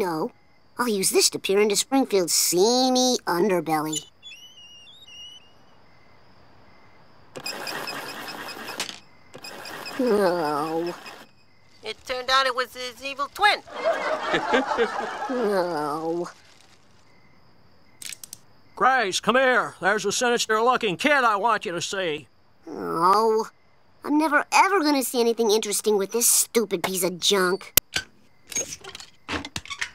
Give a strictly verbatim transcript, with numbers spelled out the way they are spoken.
know. I'll use this to peer into Springfield's seamy underbelly. Oh. It turned out it was his evil twin. Oh. Grace, come here. There's a sinister-looking kid I want you to see. Oh. I'm never ever gonna see anything interesting with this stupid piece of junk.